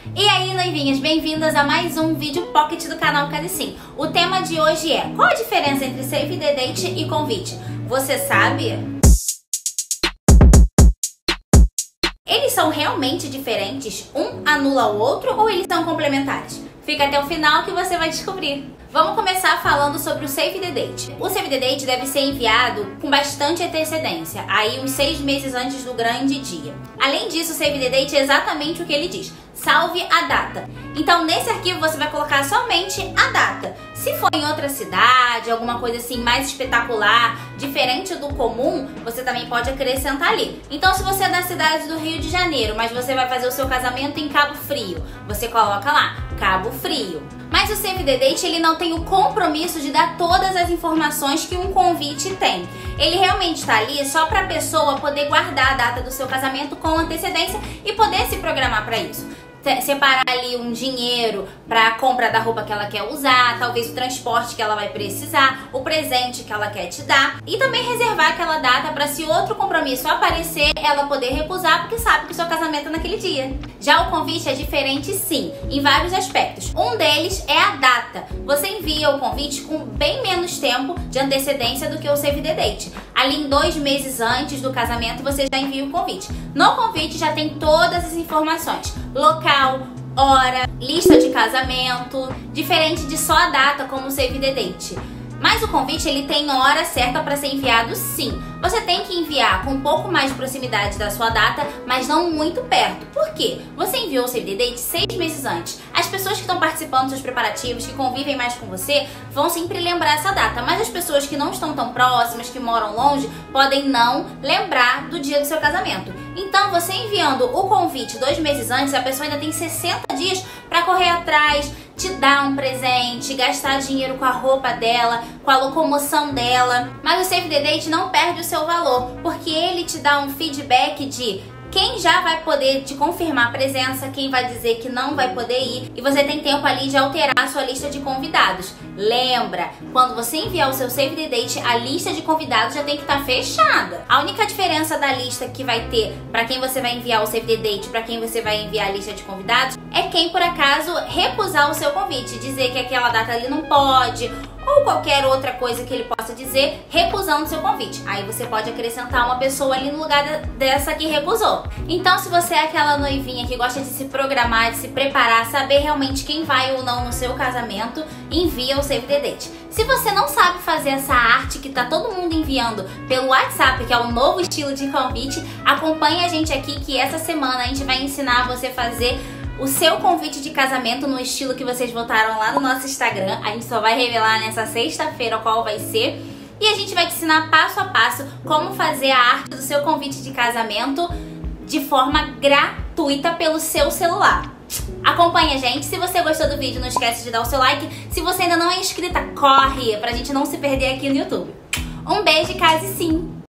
E aí, noivinhas, bem-vindas a mais um vídeo pocket do canal Case Sim. O tema de hoje é: qual a diferença entre Save the Date e convite? Você sabe? Eles são realmente diferentes? Um anula o outro ou eles são complementares? Fica até o final que você vai descobrir. Vamos começar falando sobre o Save the Date. O Save the Date deve ser enviado com bastante antecedência, aí uns 6 meses antes do grande dia. Além disso, o Save the Date é exatamente o que ele diz: salve a data. Então, nesse arquivo você vai colocar somente a data. Se for em outra cidade, alguma coisa assim mais espetacular, diferente do comum, você também pode acrescentar ali. Então, se você é da cidade do Rio de Janeiro, mas você vai fazer o seu casamento em Cabo Frio, você coloca lá, Cabo Frio. Mas o Save the Date, ele não tem o compromisso de dar todas as informações que um convite tem. Ele realmente está ali só para a pessoa poder guardar a data do seu casamento com antecedência e poder se programar para isso. Separar ali um dinheiro para a compra da roupa que ela quer usar, talvez o transporte que ela vai precisar, o presente que ela quer te dar, e também reservar aquela data para, se outro compromisso aparecer, ela poder recusar porque sabe que o seu casamento é naquele dia. Já o convite é diferente, sim, em vários aspectos. Um deles é a data. Você envia o convite com bem menos tempo de antecedência do que o Save the Date. Ali em 2 meses antes do casamento você já envia o convite. No convite já tem todas as informações: local, hora, lista de casamento, diferente de só a data como o Save the Date. Mas o convite, ele tem hora certa para ser enviado, sim. Você tem que enviar com um pouco mais de proximidade da sua data, mas não muito perto. Por quê? Você enviou o Save the Date 6 meses antes. As pessoas que estão participando dos seus preparativos, que convivem mais com você, vão sempre lembrar essa data. Mas as pessoas que não estão tão próximas, que moram longe, podem não lembrar do dia do seu casamento. Então, você enviando o convite 2 meses antes, a pessoa ainda tem 60 dias para correr atrás, te dar um presente, gastar dinheiro com a roupa dela, com a locomoção dela. Mas o Save the Date não perde o seu valor, porque ele te dá um feedback de quem já vai poder te confirmar a presença, quem vai dizer que não vai poder ir, e você tem tempo ali de alterar a sua lista de convidados. Lembra, quando você enviar o seu Save the Date, a lista de convidados já tem que estar fechada. A única diferença da lista que vai ter para quem você vai enviar o Save the Date, para quem você vai enviar a lista de convidados, é quem por acaso recusar o seu convite, dizer que aquela data ali não pode, ou qualquer outra coisa que ele possa dizer, recusando o seu convite. Aí você pode acrescentar uma pessoa ali no lugar dessa que recusou. Então, se você é aquela noivinha que gosta de se programar, de se preparar, saber realmente quem vai ou não no seu casamento, envia o Save the Date. Se você não sabe fazer essa arte que tá todo mundo enviando pelo WhatsApp, que é o novo estilo de convite, acompanhe a gente aqui que essa semana a gente vai ensinar você a fazer o seu convite de casamento no estilo que vocês votaram lá no nosso Instagram. A gente só vai revelar nessa sexta-feira qual vai ser. E a gente vai te ensinar passo a passo como fazer a arte do seu convite de casamento de forma gratuita pelo seu celular. Acompanhe a gente. Se você gostou do vídeo, não esquece de dar o seu like. Se você ainda não é inscrita, corre pra gente não se perder aqui no YouTube. Um beijo e case sim!